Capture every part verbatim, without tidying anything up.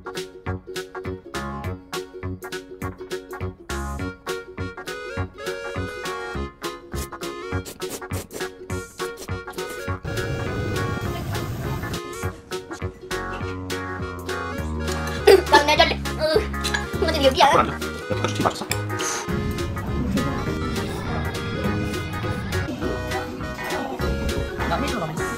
난 내 자리. 완전 여기야. 그걸 앉아. 여기까지 뒤 맞췄어? 나 힐도 남았어.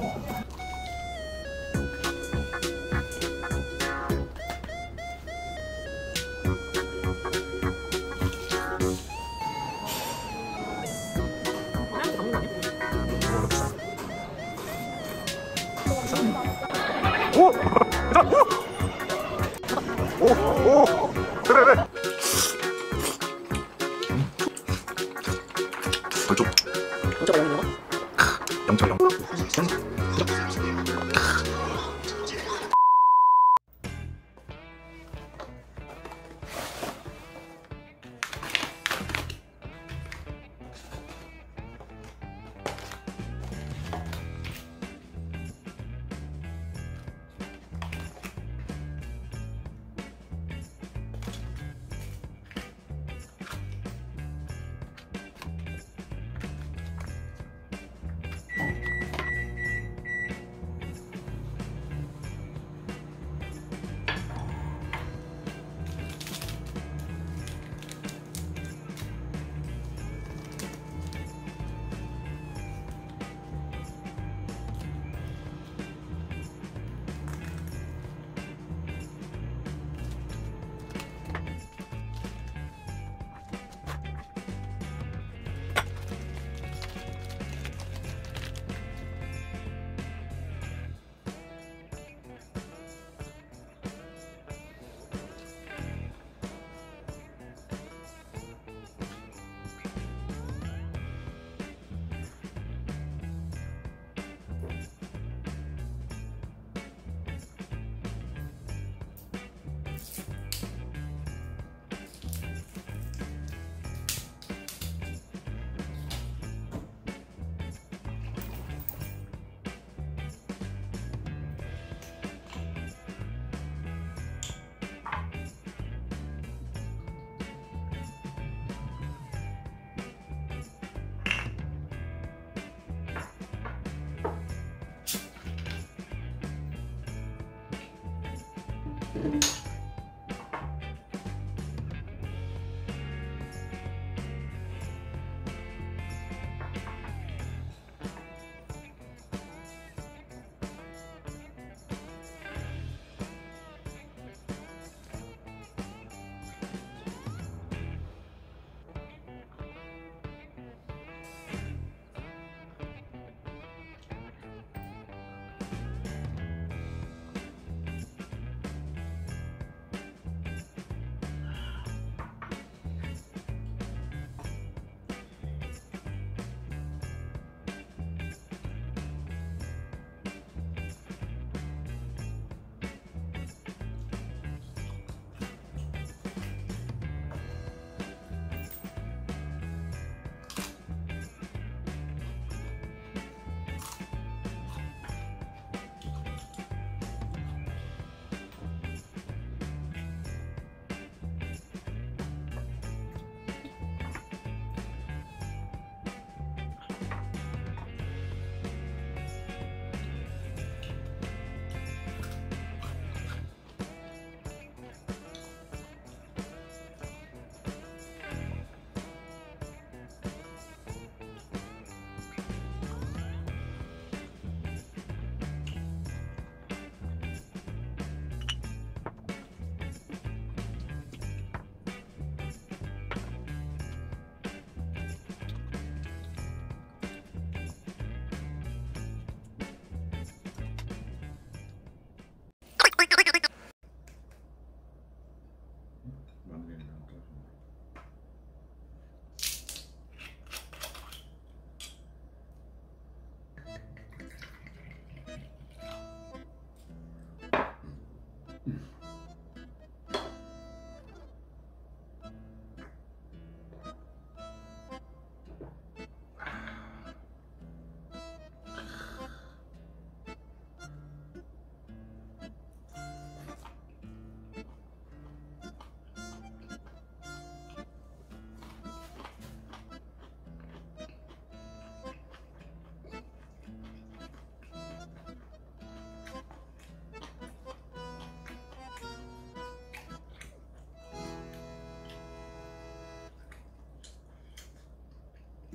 오! 괜찮아! 오! 오! 그래 그래! 벌쪽 어쩌고 영이 나와? 영철 영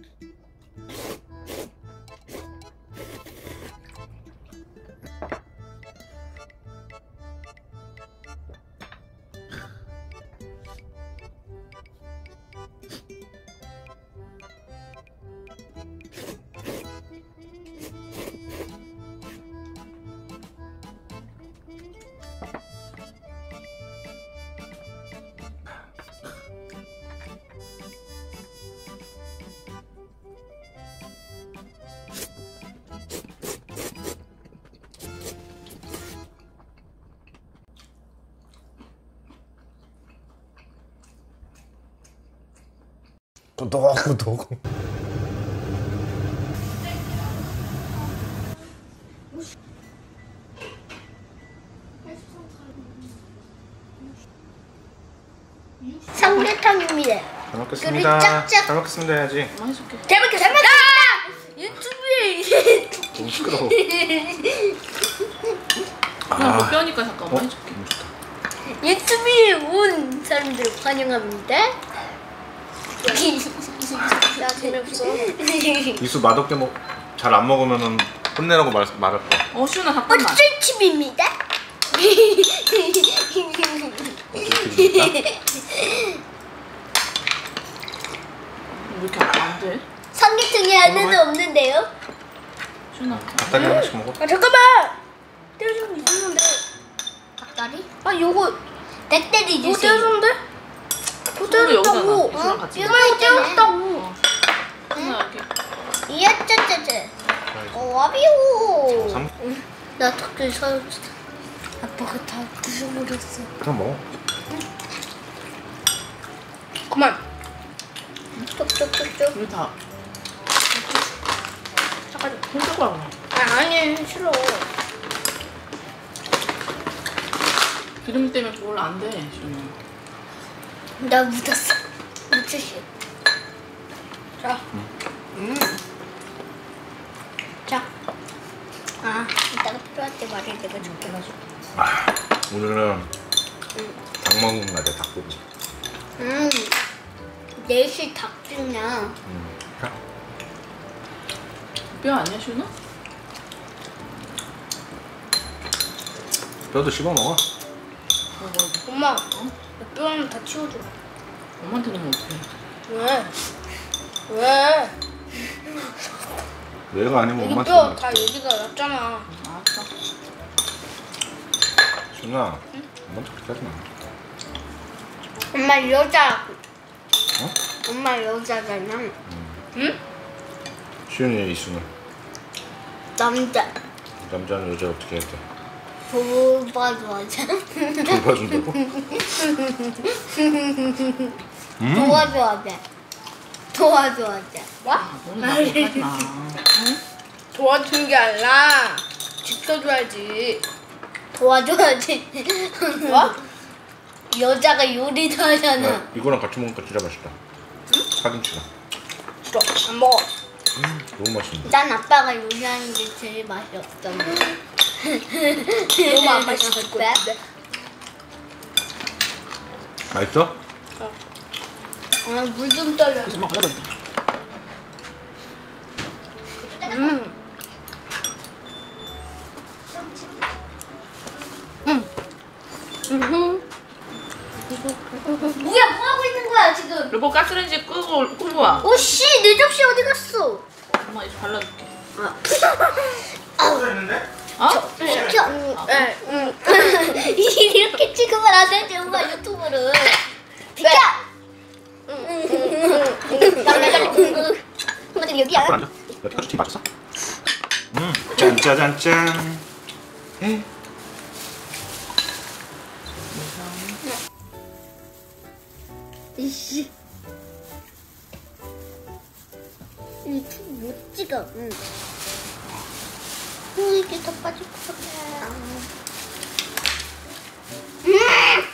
도덕도덕. 삼계탕입니다. 잘 먹겠습니다. 짝짝. 잘 먹겠습니다 해야지. 맛있게. 잘 먹겠습니다. 잘 먹겠습니다. 유튜브에 너무 시끄러워. 그냥 못 아, 빼니까 잠깐만 어? 해줄게. 너무 좋다. 유튜브에 온 사람들 환영합니다. 나 재미없어. 이수 맛없게 먹, 잘 안 먹으면은 혼내라고 말, 말할 거야. 어, 시훈아 잠깐만. 꿀팁입니다. 어떻게 왜 이렇게 안 돼? 삼계탕이 하나도 없는데요? 시훈아. 닭다리 하나씩 먹어? 아 잠깐만. 떼주고 있었는데. 닭다리? 아 요거 닭다리 뭐 주세요. 떼줬는데? 또 손으로 여기다 놔. 떼줬다고. 이수랑 같이 이거 먹어. 떼줬다고. 어. 시훈아 이렇게. 이야 짜짜짜. 어 와비오. 삼- 나 닭다리 사줬어. 아빠가 다 부숴버렸어. 그럼 먹어. 그만. 쪽쪽쪽쪽. 우리 다. 잠깐 손잡고 와. 아 아니 싫어. 기름 때문에 그걸로 안 돼, 시훈아. 나 묻었어. 묻혔어. 자. 음. 자. 아 이따가 필요할 때 말을 내가 줄게. 아, 오늘은 닭 먹는 날이야. 닭고기. 음. 내시 닭죽이야. 음. 자, 뼈 아니야, 시훈아? 뼈도 씹어 먹어. 어, 뭐, 엄마. 뼈는 다 치워줘. 엄마한테 넣으면 어떡해. 왜? 왜? 왜가 아니면 여기 엄마 뼈 다 여기가 났잖아. 알았어. 준아, 엄마 그렇게 하지 마. 엄마 여자. 어? 엄마 여자잖아. 응? 시윤이 이수는 남자. 남자는 여자 어떻게 해야 돼? 도와줘야지. 돌봐준다고? 음. 도와줘야지. 도와줘야지. 뭐? 너무 나쁘지 마. 응? 도와주는 게 아니라 지켜줘야지. 도와줘야지. 뭐? 여자가 요리도 하잖아. 야, 이거랑 같이 먹으니까 진짜 맛있다. 파김치랑. 싫어. 안 먹어. 음, 너무 맛있는데. 난 아빠가 요리하는 게 제일 맛이 없어. 너무 안 맛있을 것 같은데. 맛있어? 아, 물 좀 떨려. 그래서 막 먹어도 돼. 음. 음. 음. 뭐야, 뭐 하고 있는 거야 지금? 여보 가스레인지 끄고 끄고 와. 오씨, 내 접시 어디 갔어? 엄마 이제 발라줄게. 아. 있는데? 어? 시켜. 응, 응. 이렇게 찍으면 안 되지, 엄마 유튜브를. 비켜. 응, 응, 응, 응. 엄마들 여기야. 앉아. 여태까지 티 맞았어? 음, 짠짜잔짠. 에? 이씨. 유튜브 못 찍어. 응. 응, 이게 더 빠질 것 같아. 음!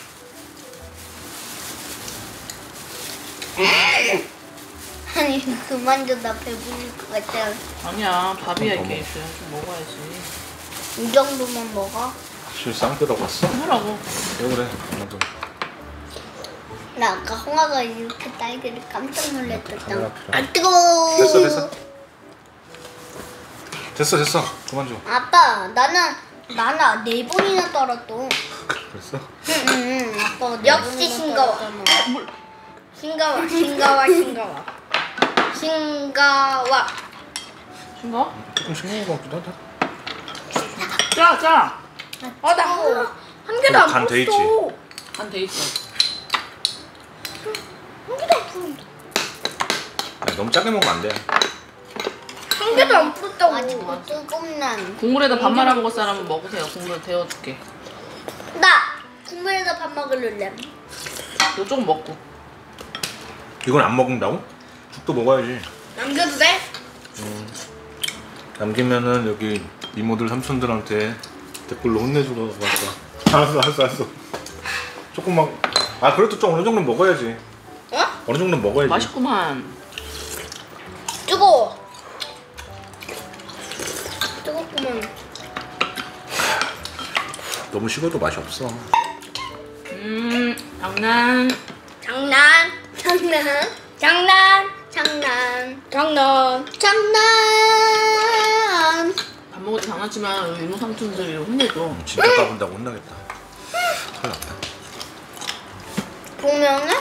아니 그만 좀 나 배부를 것 같아. 아니야 밥이야 어머. 이게 있어야 좀 먹어야지. 이 정도만 먹어? 실상 뜯어봤어? 하라고. 왜 그래? 엄마도. 나 아까 홍아가 이렇게 딸기를 깜짝 놀랐었다. 카메라 필요. 아 뜨거워. 됐어 됐어. 됐어 됐어. 그만 줘. 아빠 나는 나는 네 번이나 떨었어. 그랬어? 응응. 아빠 역시 싱거워. 싱거워 싱거워 싱거워 싱거워. 싱거? 조금 싱거운 것 같기도 하다. 짜, 짜. 아나 한 개도 안 간 돼 있지? 풀었어. 간 돼 있어. 한 개도 안 풀었어. 아니, 너무 짜게 먹으면 안 돼. 한 개도 안 풀었다고. 아직도 뜨겁난. 국물에다 밥 말아 먹을 사람은 먹으세요. 국물 데워줄게. 나 국물에다 밥 먹을래. 이거 조금 먹고. 이건 안 먹는다고? 죽도 먹어야지. 남겨도 돼? 음, 남기면은 여기 이모들 삼촌들한테 댓글로 혼내주러 왔어. 알았어 알았어 알았어. 조금만. 아 그래도 좀 어느 정도 먹어야지. 어? 어느 정도 먹어야지. 맛있구만. 뜨거워. 뜨겁구만. 너무 식어도 맛이 없어. 음, 장난. 장난, 장난, 장난, 장난, 장난, 장난. 밥 먹을 때 장난치면 이모 삼촌들이 혼내줘. 진짜 까분다고 혼나겠다. 큰일 났다. 보면은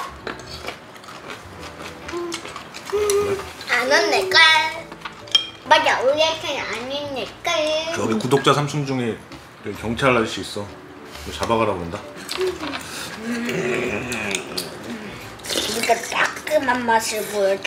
안 혼낼걸. 맞아, 우리 애들 안 혼낼걸. 저기 구독자 삼촌 중에 여기 경찰 아저씨 있어. 너 잡아가라고 그런다. 이거 따끔한 맛을 보여줘.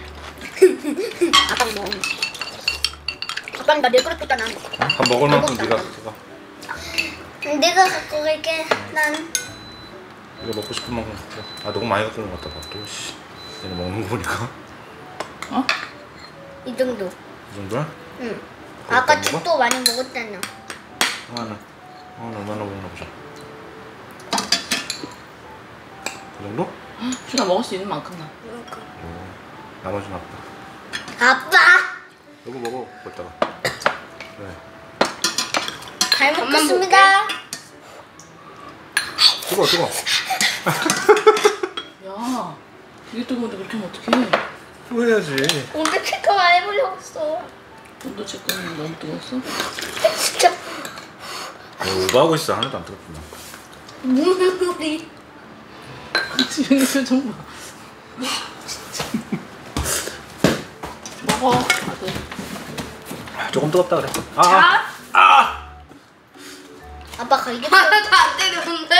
아빠 먹어. 아빠 나내 그릇 줬잖아. 밥 먹을 만큼 네가 그거. 내가 갖고 갈게. 난 이거 먹고 싶은 만큼 먹자. 아 너무 많이 갖고 온 것 같다. 또 씨. 얘네 먹는 거 보니까. 어? 이 정도. 이 정도야? 응. 그거 아까 안 먹어? 죽도 많이 먹었잖아. 하나. 어, 얼마나 먹나 보자. 그 정도? 준아 먹을 수 있는 만큼 나. 어, 나머지는 아빠. 아빠. 이거 먹어. 걷다가. 그래. 잘 먹겠습니다. 뜨거워 뜨거워. 야, 되게 뜨거운데 그렇게 하면 어떡해. 후회해야지. 오늘 체크 많이 해보려고 했어. 온도 체크는 너무 뜨거웠어? 진짜. 아, 오버하고 있어. 하나도 안 뜨겁구나. 무슨 소리. 지금 표정 봐. 진짜. 먹어, 아들. 아, 조금 뜨겁다 그래. 아, 자. 아. 아빠 갈게. 하나도 안 때리는데?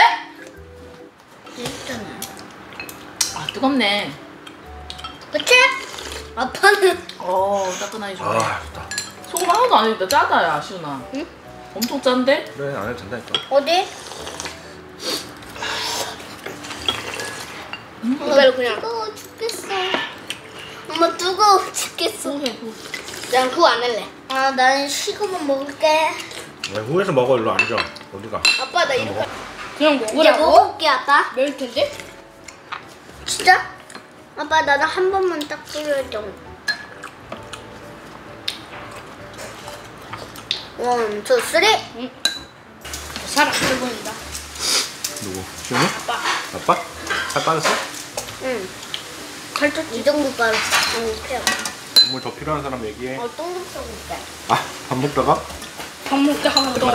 있잖아. 아, 뜨겁네. 그치? 아빠는. 어, 따끈하니 좋네. 아, 좋다. 소금 하나도 안 해도 짜다, 야, 시훈아. 응? 엄청 짠데? 그래, 안 해도 된다니까. 어디? 엄마 그냥. 뜨거워 죽겠어. 엄마 뜨거워 죽겠어. 소금 해, 소금. 난 그거 안 할래. 아, 난 식으면 먹을게. 왜 후에서 먹어. 일로 앉아. 어디가? 아빠 나 이렇게. 그냥 이제 먹으라고? 먹어볼게 아빠. 매울 텐데? 진짜? 아빠 나도 한 번만 딱 뿌려줘. 원, 투, 쓰리. 응. 살 안 보인다. 누구? 시원해? 아빠. 아빠? 살 빠졌어? 응. 살짝 이 정도 빠졌어. 응, 그래. 물 더 필요한 사람 얘기해. 어, 똥좀 싸볼게. 아, 밥 먹다가? 밥 먹자 하면 더.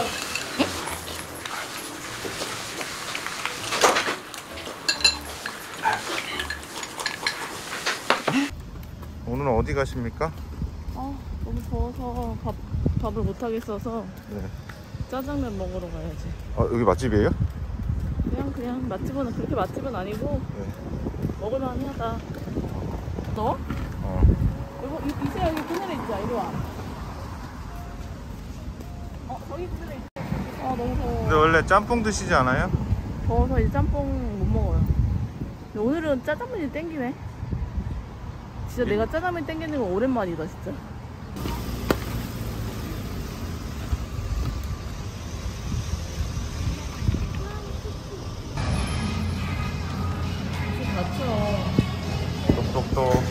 오늘은 어디 가십니까? 아, 너무 더워서 밥, 밥을 못 하겠어서 네. 짜장면 먹으러 가야지. 어, 여기 맛집이에요? 그냥 그냥 맛집은 그렇게 맛집은 아니고 네. 먹을만은 하다. 너? 어. 이거 이- 이세야 여기 그늘에 있자. 이리 와. 어 저기 그늘에 있자. 아 너무 더워. 근데 원래 짬뽕 드시지 않아요? 더워서 이제 짬뽕 못 먹어요. 근데 오늘은 짜장면이 땡기네. 진짜 내가 짜장면 땡기는 건 오랜만이다 진짜. 닫혀. 똑똑똑.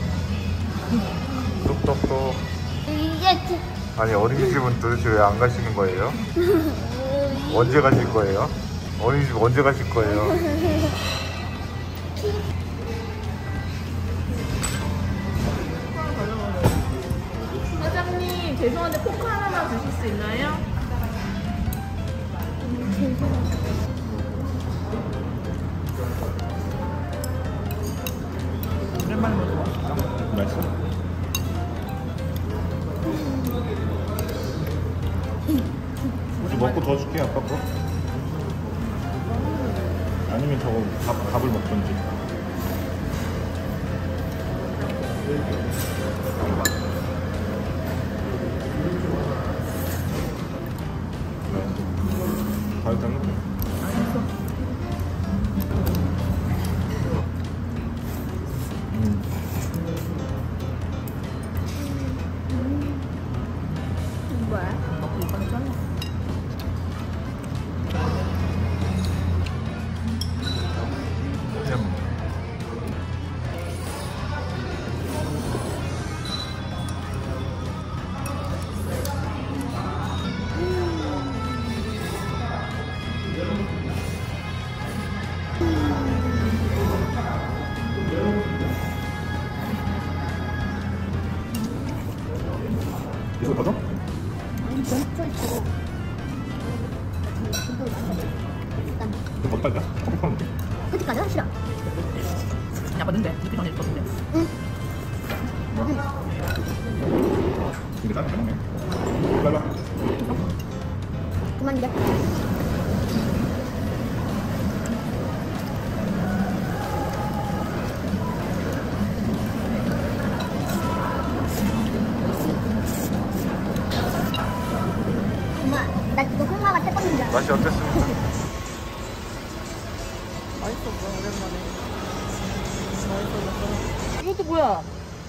똑똑똑. 이게 그- 아니 어린이집은 도대체 왜 안 가시는 거예요? 언제 가실 거예요? 어린이집 언제 가실 거예요? 사장님 죄송한데 포크 하나만 주실 수 있나요? 오랜만에 먹어도 맛있다. 맛있어? 혹시 먹고 더 줄게 아빠 거? 아니면 저거 밥, 밥을 먹던지. 밥 담을게. 음. 뭐야? 먹고 이빨 잘라. 이거 버터? 멈춰 있어. 이거 버터야? 어디까지? 싫어. 야 맞는데 이렇게 전에 있었는데. 응. 이게 딱 먹네. 빨라. 그만 돼. 엄마, 나 이거 콩마가 떼었는데. 맛이 어땠습니까? 맛있었어 오랜만에. 맛있었어. 이것도 뭐야?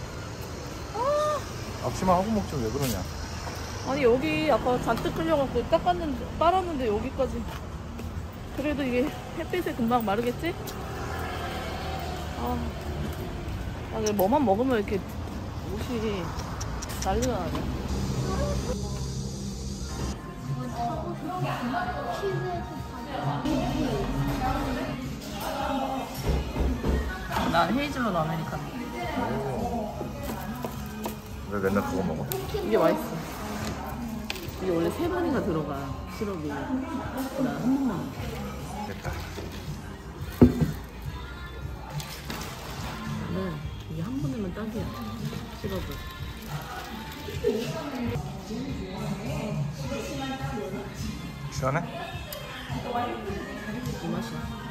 앞치마 하고 먹지 왜 그러냐? 아니 여기 아까 잔뜩 흘려갖고 닦았는데 빨았는데 여기까지. 그래도 이게 햇빛에 금방 마르겠지? 아, 아 근데 뭐만 먹으면 이렇게 옷이 난리가 나네. 난 헤이즐넛 아메리카노. 왜 맨날 그거 먹어? 이게 맛있어. 이게 원래 세 번인가 들어가 시럽이. 나 한 번만 먹어. 됐다. 나는 이게 한 번이면 딱이야. 시럽을. 시원해? 이 맛이야.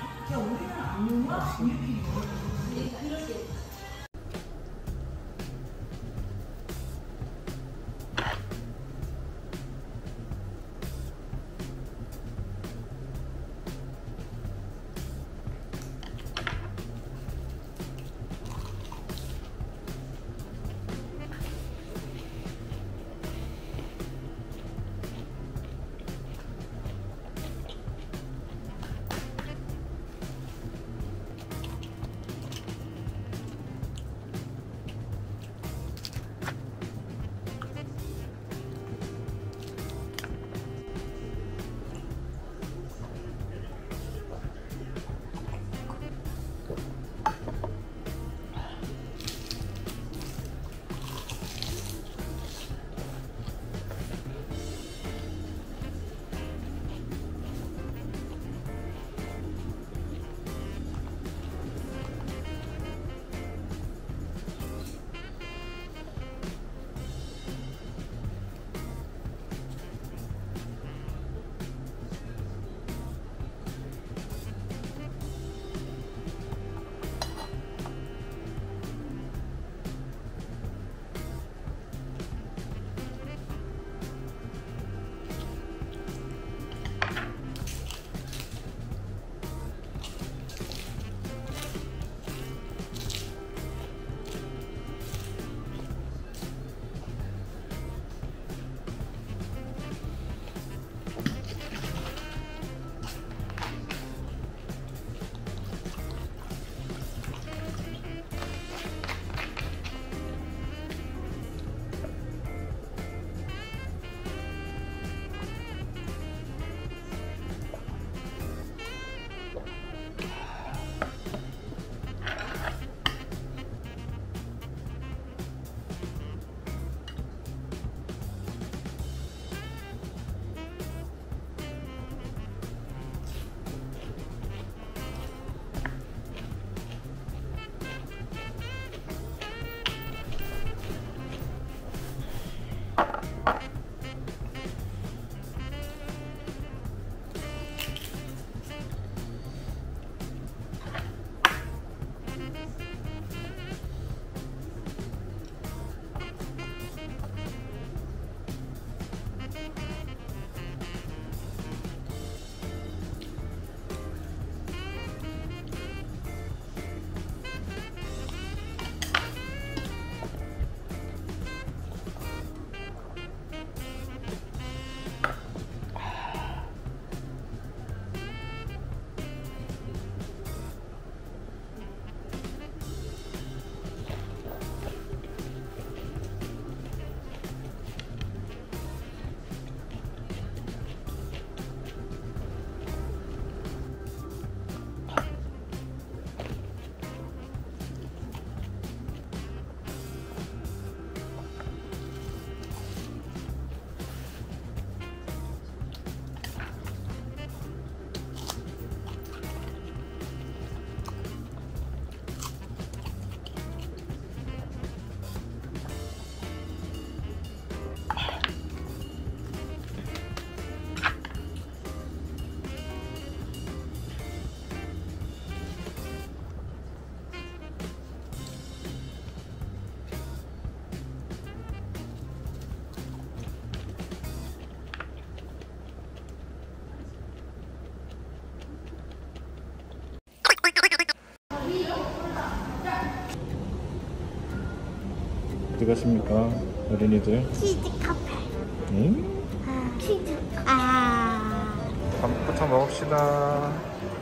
갔습니까? 어린이들? 치즈 카페. 응? 아, 치즈. 아. 밥부터 먹읍시다.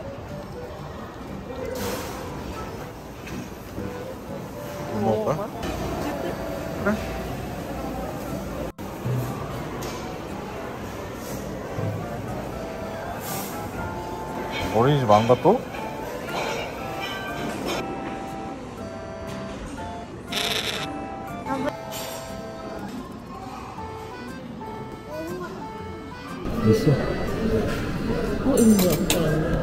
뭐 먹을까? 그래? 어린이집 안 가 또? 있어. 어, 이거 뭐야?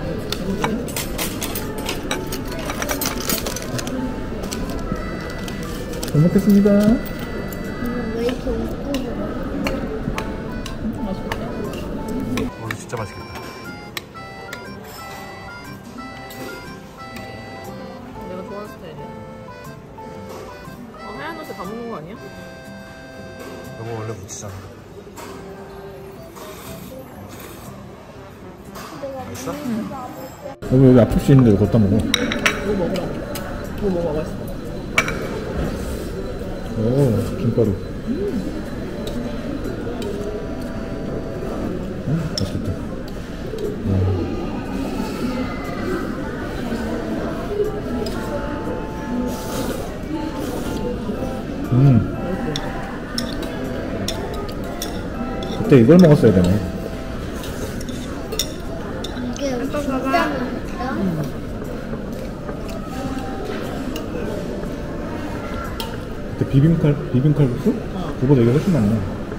잘 먹겠습니다. 왜 이렇게 웃고 맛있겠다. 오늘 진짜 맛있겠다. 내가 좋아하는 스타일이야. 아, 하얀 옷에 다 먹는 거 아니야? 이거 원래 묻히잖아. 맛있어? 여기 여기 아플 수 있는데 이거 걷다 먹어. 이거 먹으라고. 이거 먹어, 맛있어. 오, 김가루. 음, 맛있겠다. 음. 그때 이걸 먹었어야 되네. 이게 진짜 맛있다. 그때 비빔칼 비빔칼국수? 어. 그거보다 이게 훨씬 낫네.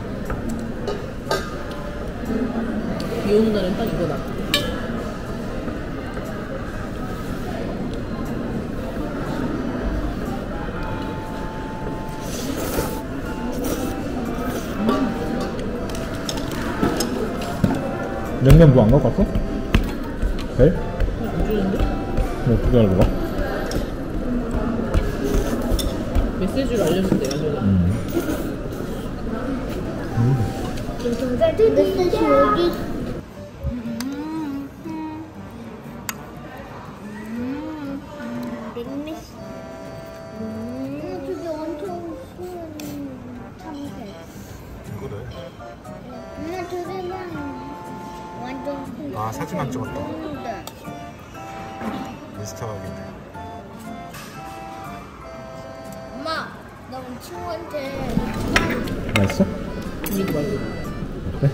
비 오는 날엔 딱 이거다. 냉면 뭐 안 갖고 왔어? 배? 안 주는데? 뭐 어떻게 알고 가? 메시지로 알려준대, 가져가. 음. 메시지 여기. 맥메시. 음, 저기 엄청 큰 참새. 그래. 엄마 저기는 완전 큰. 아, 사진 안 찍었다. 먹는데. 인스타각인데. 엄마, 나 우리 친구한테. 맛있어? 이거 말고. 그래?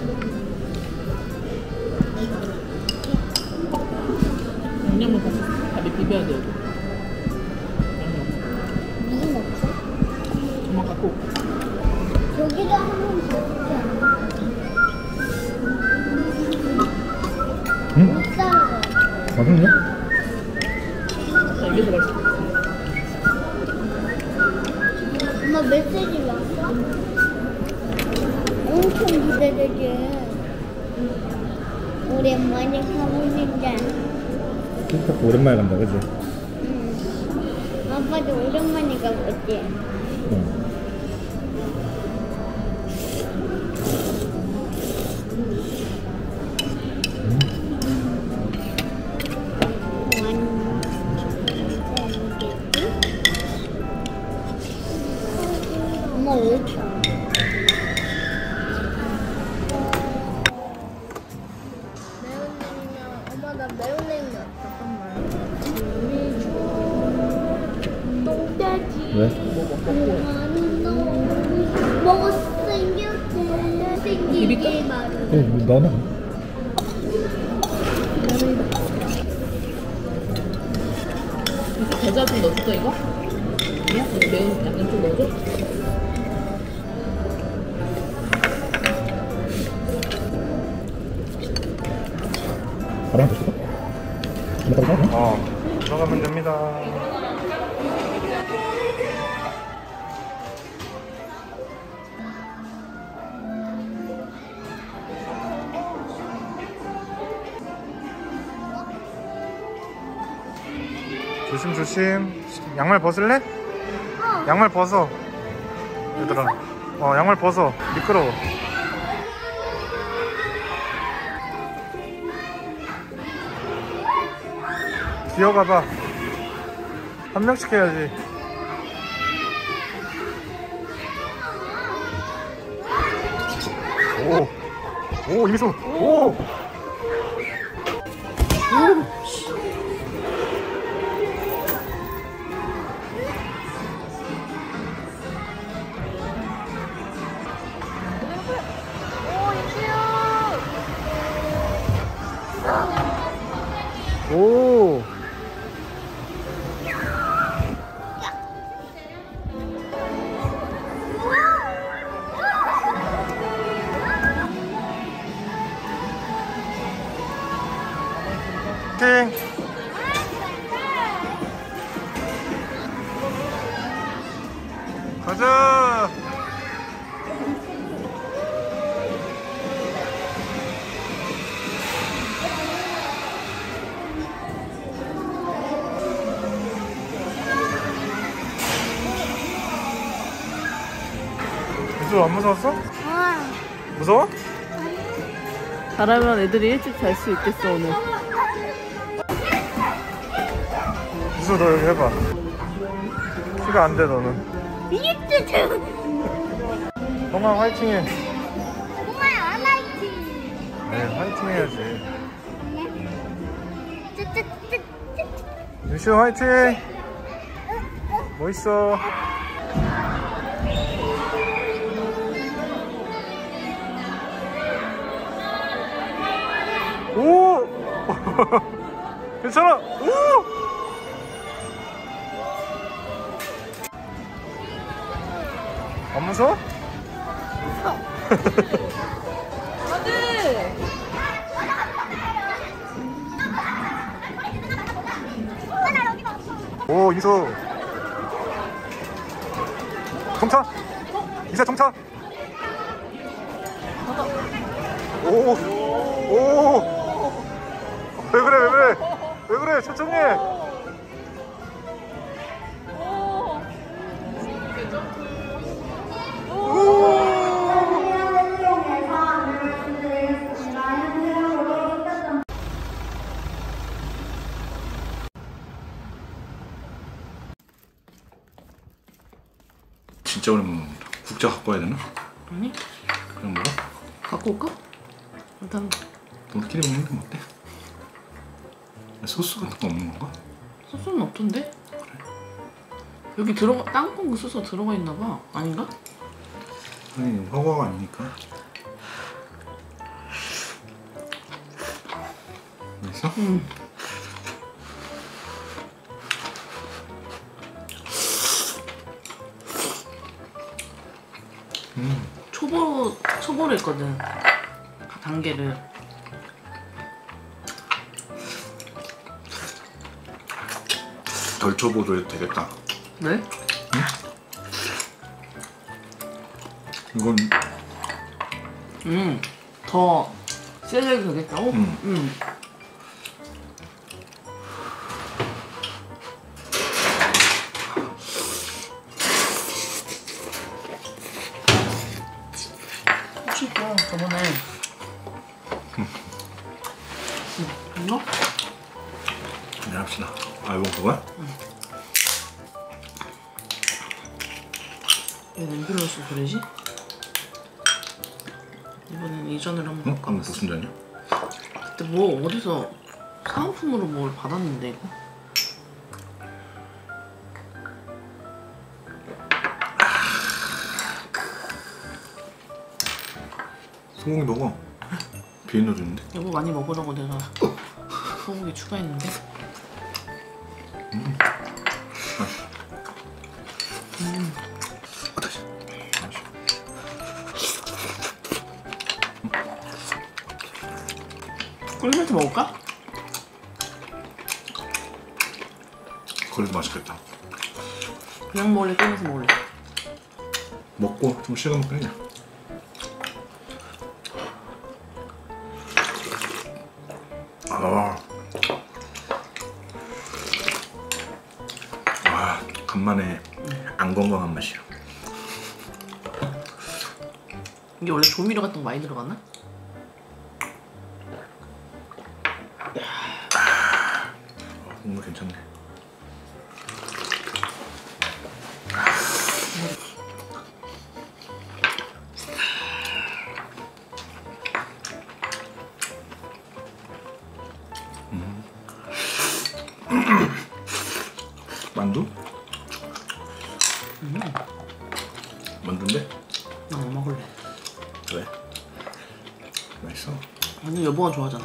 양념을 같이 밥에 비벼야 돼, 여기. 양념. 무슨 없어? 정말 갖고. 여기도 한번 먹지 않아? 응? 못 살아. 맛있네? 자, 이게 더 맛있어. 엄마 메시지 왔어? 엄청 기대되지. 오랜만에 가보니까. 틱톡 오랜만에 간다, 그치? 응. 아빠도 오랜만에 가봤지. 응. 엄마 왜 이렇게 안 해? 매운 냉면. 엄마 나 매운 냉면. 잠깐만. 똥돼지. 왜? 엄마는 너무 못생겼대. 생기지 말고. 어, 뭐 나나? 겨자 좀 넣어줄까, 이거? 아니야? 이거 매운 약간 좀 넣어줘? 바로 한 줬어? 이따가 사자? 어, 들어가면 됩니다. 조심 조심. 양말 벗을래? 어. 양말 벗어. 얘들아. 어, 양말 벗어. 미끄러워. 기어가봐. 한 명씩 해야지. 오, 이미수. 오. 오. 팅. 가자. 미수 안 무서웠어? 무서워? 잘하면 애들이 일찍 잘 수 있겠어 오늘. 미수 너 여기 해봐. 키가 안 돼 너는. 형아 화이팅해. 엄마 안 할지. 네 화이팅 해야지. 미수 화이팅. 멋있어. 오! 괜찮아! 오! 안 무서워? 안돼. 오, 이소. 정차! 이사 정차! 오! 오! 왜 그래, 왜 그래? 왜 그래, 천천히 해! 진짜 오랜만에 먹는다. 국자 갖고 와야 되나? 아니? 그냥 먹어? 갖고 올까? 일단 우리끼리 먹는 게 어때? 소스 같은 거 없는 건가? 소스는 없던데? 그래. 여기 들어가 땅콩 소스가 들어가 있나 봐. 아닌가? 아니 허가가 아니니까. 맛있어? 응. 음. 초보 초보로 했거든. 단계를. 덜 초보도 해도 되겠다. 왜? 응? 이건 음. 더 세게 되겠다고? 음. 음. 혹시 또 저번에 음. 음. 이거? 네 합시다. 아 이건 그거야? 응. 왜 냄비로 해서 그러지? 이번엔 이전을 한번 응? 바꿔봤어. 무슨 잔이야? 그때 뭐 어디서 사은품으로 뭘 받았는데 이거? 소고기 먹어. 비엔나 주는데? 이거 많이 먹으라고 내가 소고기 추가했는데. 음. 음. 아, 다시. 다시. 꿀매트 먹을까? 그래도 맛있겠다. 그냥 먹을래? 끓여서 먹을래? 먹고 좀 식으면 그냥. 아, 와, 간만에 안 건강한 맛이야. 이게 원래 조미료 같은 거 많이 들어갔나? 어, 국물 괜찮네. 만두? 음. 만두인데? 나 못 먹을래. 왜? 맛있어? 완전 여보가 좋아하잖아.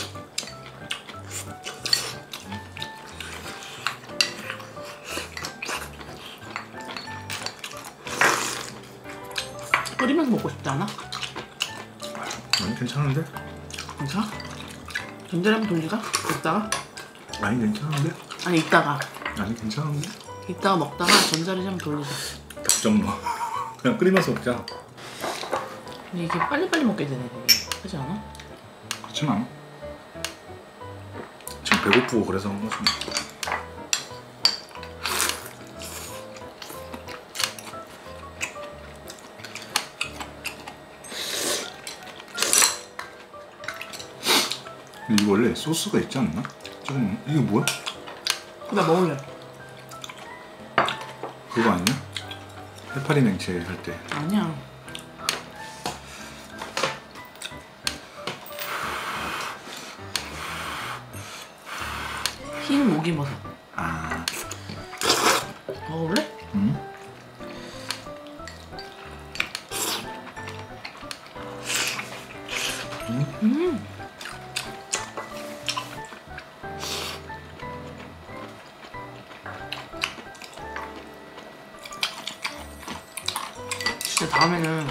끓이면서 먹고 싶지 않아? 아니 괜찮은데? 괜찮아? 전자레인지 돌리가? 이따가? 아니 괜찮은데? 아니 이따가 아니 괜찮은데? 이따가 먹다가 전자레인지 돌리자. 닭점 뭐 그냥 끓이면서 먹자. 근데 이게 빨리빨리 먹게 되네 되게. 그렇지 않아? 그렇진 않아. 지금 배고프고 그래서 한 거지. 근데 이거 원래 소스가 있지 않나? 조금 이게 뭐야? 나 먹을래. 그거 아니야? 해파리 냉채 할 때. 아니야. 흰 오기버섯. 아, 먹을래? 응? 음. 진짜 다음에는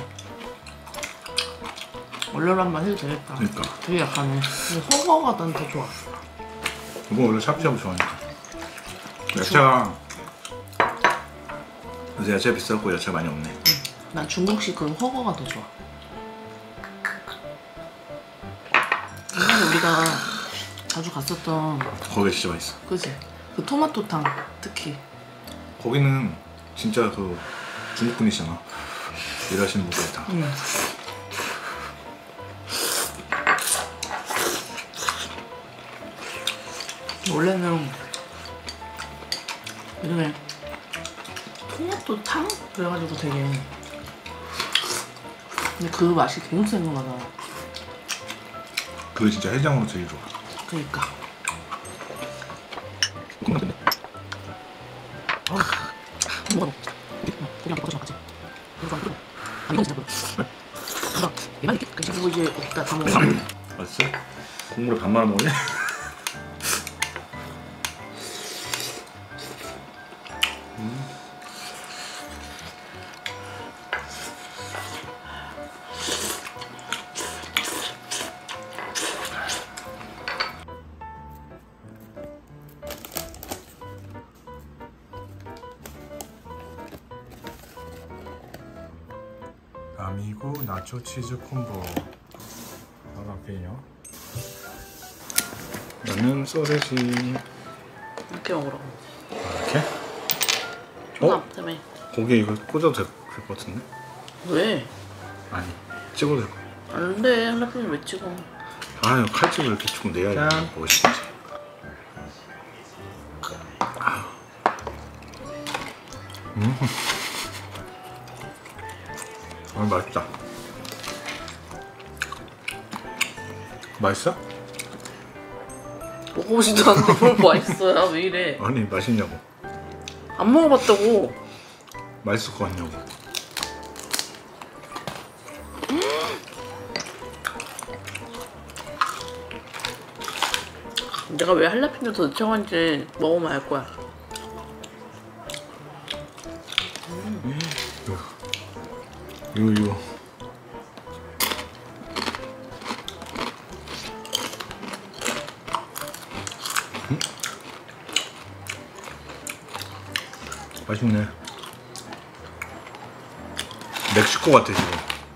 얼른 한번 해도 되겠다. 그러니까. 되게 약하네. 근데 허거가 난 더 좋아. 이거 원래 샤브샤브 좋아하니까. 야채가 요새 야채 비싸고 야채 많이 없네. 응. 난 중국식 그 허거가 더 좋아. 옛날에 우리가 자주 갔었던 거기 진짜 맛있어. 그지? 그 토마토탕 특히. 거기는 진짜 그 중국 분이시잖아. 일하시는 분들 다. 응. 원래는 요즘에 토마토탕? 그래가지고 되게 근데 그 맛이 계속 생각나잖아. 그게 진짜 해장으로 제일 좋아. 그니까 먹어. 그냥 먹어줘 같이. 이거 안 끓여. 안 익어 진짜 끓여. 얘만 익게. 그리고 이제 여기다 다 먹어. 맛있어? 국물에 밥 말아 먹을래? 아미고 나초 치즈 콤보 바로 앞에 있네요. 라면 소세지 이렇게 먹으라고. 이렇게? 존나 어? 아프다며. 고기에 이거 꽂아도 될 것 같은데? 왜? 아니 찍어도 될 것 같아. 안돼. 할라피뇨 왜 찍어? 아유 칼집을 이렇게 조금 내야 짠. 멋있지. 음. 아 맛있다. 맛있어? 먹어보지도 않는데 뭘 맛있어야 왜 이래? 아니 맛있냐고. 안 먹어봤다고. 맛있을 것 같냐고. 내가 왜 할라피뇨 더 넣자는지 먹으면 알 거야. 이거 이거 음? 맛있네. 멕시코 같아 지금.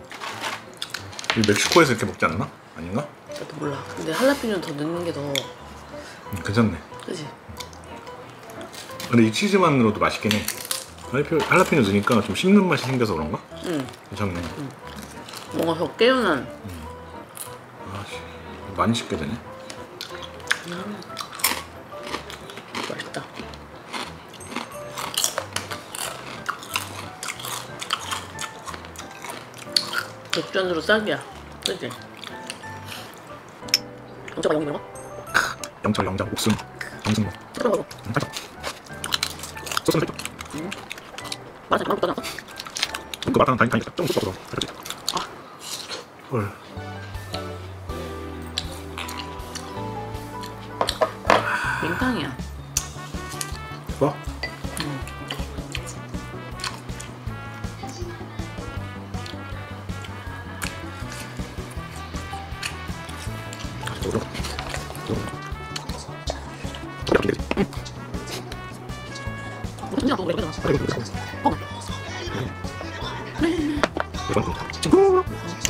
이 멕시코에서 이렇게 먹지 않나? 아닌가? 나도 몰라. 근데 할라피뇨 더 넣는 게 더 음, 괜찮네. 그지? 근데 이 치즈만으로도 맛있긴 해. 할라피뇨, 할라피뇨 넣으니까 좀 씹는 맛이 생겨서 그런가? 응. 괜찮네. 뭔가 더 개운한. 아씨, 많이 씹게 되네. 음. 맛있다. 맥주안으로 싹이야. 그지? 영자가 영이 먹어? 영철 영장 옥순 정승 찍어 먹어. 소스는 살짝. 말하자 말하고 떠나서. 그 마라탕 다니 다니까 좀 섞어서. 그렇지. 아. 헐. 맹탕이야. 뭐? 진짜 너왜 그러나? 어. 친구.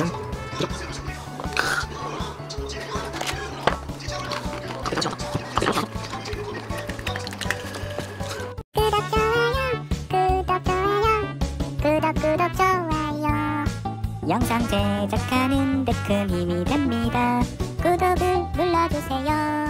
구독 좋아요 구독 좋아요 구독 구독 좋아요 영상 제작하는 데 큰 힘이 됩니다. 구독을 눌러주세요.